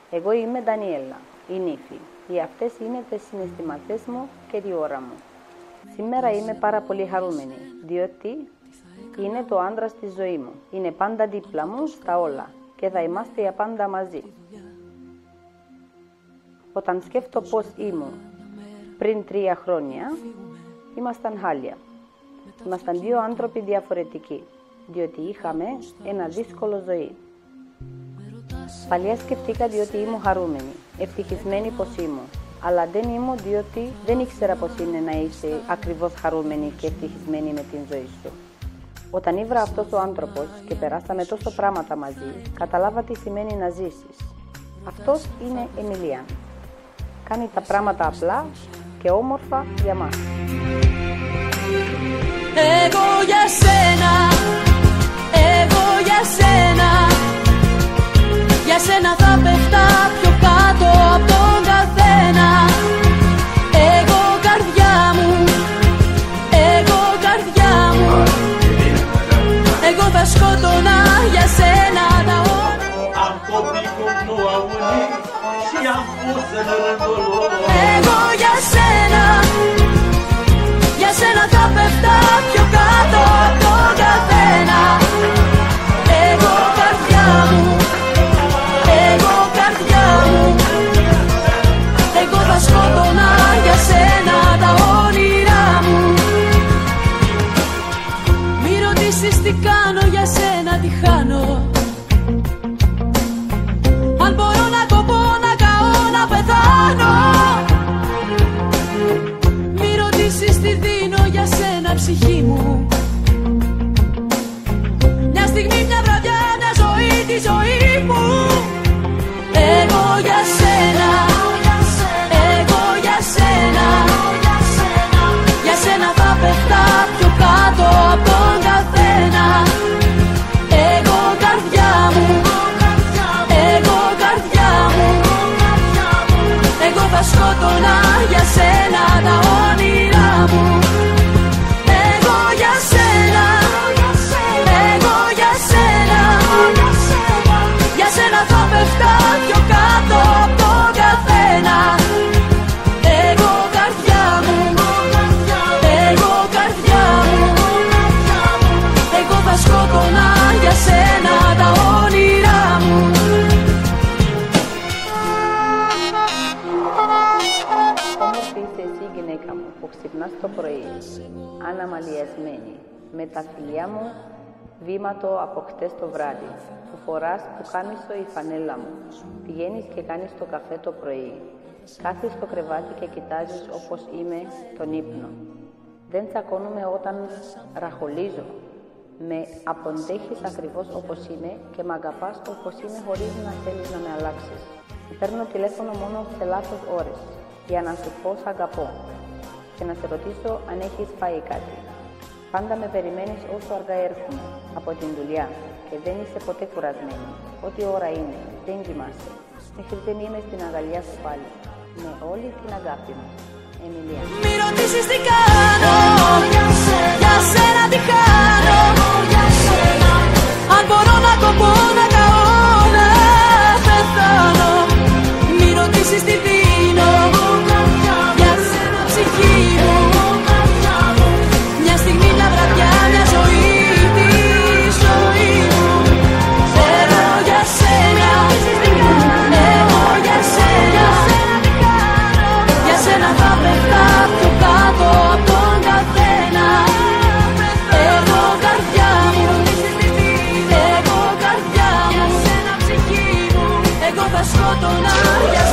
Εγώ είμαι Ντανιέλα, η νύφη. Οι αυτές είναι τις συναισθηματές μου και η ώρα μου. Σήμερα είμαι πάρα πολύ χαρούμενη, διότι είναι το άντρας της ζωής μου. Είναι πάντα δίπλα μου στα όλα και θα είμαστε για πάντα μαζί. Όταν σκέφτω πώς ήμουν πριν 3 χρόνια, ήμασταν χάλια. Ήμασταν 2 άνθρωποι διαφορετικοί, διότι είχαμε ένα δύσκολο ζωή. Παλιά σκεφτήκα διότι ήμουν χαρούμενη, ευτυχισμένη πως ήμουν. Αλλά δεν ήμουν διότι δεν ήξερα πως είναι να είσαι ακριβώς χαρούμενη και ευτυχισμένη με την ζωή σου. Όταν ήβρα αυτός ο άνθρωπος και περάσαμε τόσο πράγματα μαζί, καταλάβα τι σημαίνει να ζήσεις. Αυτός είναι Εμιλιάν. Κάνει τα πράγματα απλά και όμορφα για μας. Εγώ για σένα, εγώ για σένα, για σένα θα πέφτα πιο κάτω από τον καθένα. Εγώ καρδιά μου, εγώ καρδιά μου, εγώ θα σκότωνα για σένα τα όνειρα. Εγώ για σένα, για σένα θα πέφτα πιο κάτω από τον καθένα. Εγώ καρδιά μου, εγώ καρδιά μου, εγώ θα σκότωνα για σένα τα όνειρά μου. Μη ρωτήσεις τι κάνω, για σένα τι χάνω. Αν μπορώ να κοπώ, να καώ, να πεθάνω. Μη ρωτήσεις τι δίνω, για σένα ψυχή μου. Μια στιγμή, μια βραδιά, μια ζωή, τη ζωή μου. Εγώ για σένα, εγώ για σένα, για σένα θα πέφτα πιο κάτω από τον καθένα. Εγώ καρδιά μου, εγώ καρδιά μου, εγώ θα σκότωνα για σένα τα όνειρά μου. Εγώ για σένα, εγώ για σένα, για σένα θα πέφτα πιο κάτω από τον καθένα. Εγώ καρδιά μου, εγώ καρδιά μου, εγώ θα σκότωνα για σένα τα όνειρά μου. Όμορφη είσαι εσύ γυναίκα μου που ξυπνάς το πρωί, αναμαλιασμένη, με τα φιλιά μου βήματο από χτες το βράδυ, που φοράς πουκάμισο η φανέλα μου, πηγαίνεις και κάνεις το καφέ το πρωί, κάθεις στο κρεβάτι και κοιτάζεις όπως είμαι τον ύπνο. Δεν τσακώνουμε όταν ραχολίζω, με αποντέχεις ακριβώς όπως είμαι και μ' αγαπάς όπως είμαι χωρίς να θέλεις να με αλλάξεις. Παίρνω τηλέφωνο μόνο σε λάθος ώρες, για να σου πω σ' αγαπώ και να σε ρωτήσω αν έχεις φάει κάτι. Πάντα με περιμένεις όσο αργά έρχομαι από την δουλειά και δεν είσαι ποτέ κουρασμένη. Ό,τι ώρα είναι, δεν κοιμάσαι. Μέχρι δεν είμαι στην αγκαλιά σου πάλι. Με όλη την αγάπη μου. Εμιλία. Μη ρωτήσεις τι κάνω, για σένα τι χάνω. Αν μπορώ να κοπώ, να καώ, να πεθάνω. Μη ρωτήσεις τι δίνω, για σένα ψυχή μου. Μια στιγμή, μια βραδιά, μια ζωή, τη ζωή μου. Εγώ για σένα, εγώ για σένα, για σένα θα πέφτα πιο κάτω από τον καθένα. Εγώ καρδιά μου, εγώ καρδιά μου, εγώ θα σκότωνα.